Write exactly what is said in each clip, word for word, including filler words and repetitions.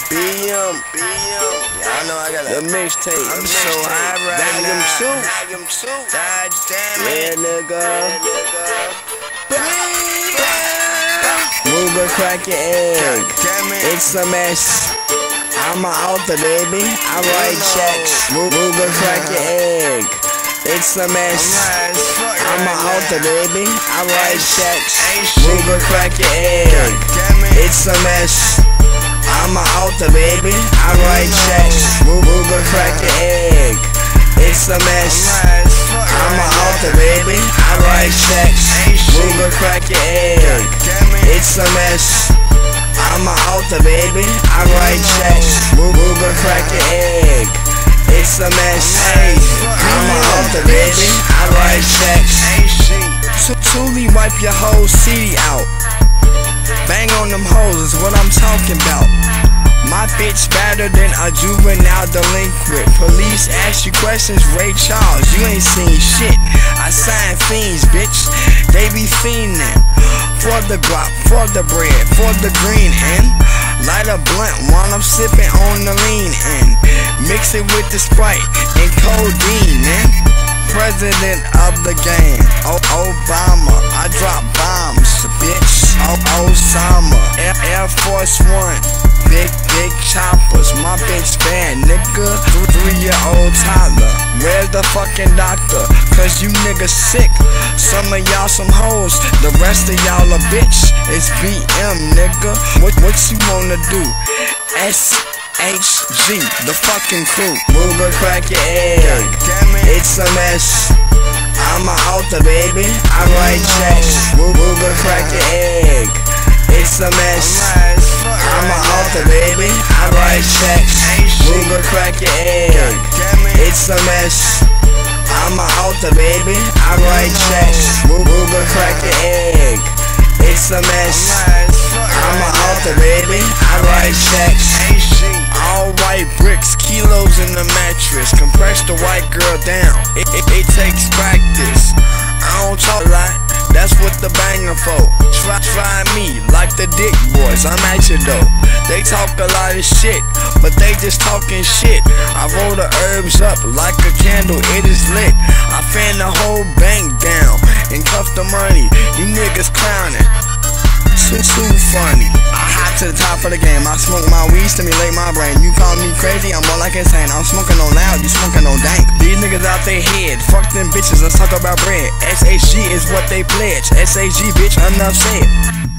B M, B M. Y'all know I got the mixtape. I'm so high right now. Volume two. God damn it. Yeah, nigga. Move or crack your egg. It's a mess. I'm a author, baby. I write checks. Move or crack your egg. It's a mess. I'm a author, baby. I write checks. Move or crack your egg. It's a mess. I'm a author, baby. I write checks. Move or crack your egg. It's a mess. I'm a author, baby. I write checks. Move or crack your egg. It's a mess. I'm a author, baby. I write checks. Move or crack your egg. It's a mess. I'm a author, baby. I write checks. Truly wipe your whole C D out. Bang on them hoes is what I'm talking about. My bitch better than a juvenile delinquent. Police ask you questions, Ray Charles, you ain't seen shit. I sign fiends, bitch, they be fiending. For the guap, for the bread, for the green and light a blunt while I'm sipping on the lean and mix it with the Sprite and codeine, man. President of the game, oh Obama, I drop bombs, bitch. Oh Osama, Air, Air Force One, big big choppers. My bitch bad, nigga. Three year old toddler. Where's the fucking doctor? Cause you niggas sick. Some of y'all some hoes, the rest of y'all a bitch. It's B M, nigga. What what you wanna do? S H G, the fucking crew. Move or crack your egg. It's a mess. I'm a author, baby. I write checks. Move or crack your egg. It's a mess. I'm a author, baby. I write checks. Move or crack your egg. It's a mess. I'm a author, baby. I write checks. Move or crack your egg. It's a mess. I'm a author, baby. I write checks. All white bricks, kilos in the mattress. Compress the white girl down. It, it, it takes practice. I don't talk a lot. That's what the banger for. Try, try me like the dick boys. I'm at you though. They talk a lot of shit, but they just talking shit. I roll the herbs up like a candle. It is lit. I fan the whole bank down and cuff the money. You niggas clowning. Too, too funny. I hop to the top of the game. I smoke my weed, stimulate my brain. You call me crazy, I'm more like insane. I'm smoking on loud, you smoking on dank. These niggas out their head, fuck them bitches, let's talk about bread. S H G is what they pledge. S H G, bitch, enough said.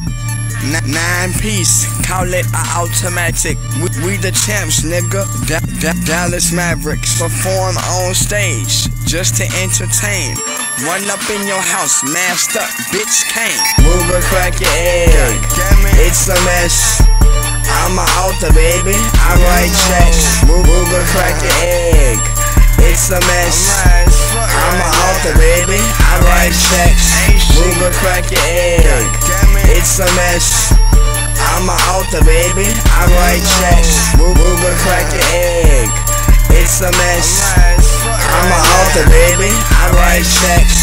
Nine piece, call it a automatic. We, we the champs, nigga. Da da Dallas Mavericks perform on stage just to entertain. Run up in your house, masked up, bitch came. Move or crack your egg. It's a mess. I'm a author, baby. I write checks. Move or crack your egg. It's a mess. I'm a author, baby. I write checks. Move or crack your egg. It's a mess. I'm a author, baby. I write checks. Move or crack your egg. It's a mess. I'm a author, baby. I write checks.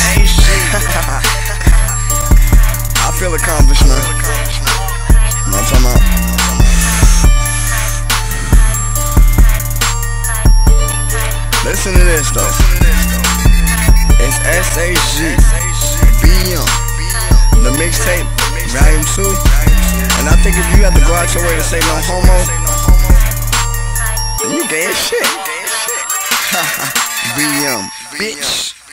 I feel accomplished, man. You know what I'm talking about? Listen to this though. It's S H G, B M, the mixtape, volume two. And I think if you have to go out your way to say no homo, then you gay as shit. B M, bitch.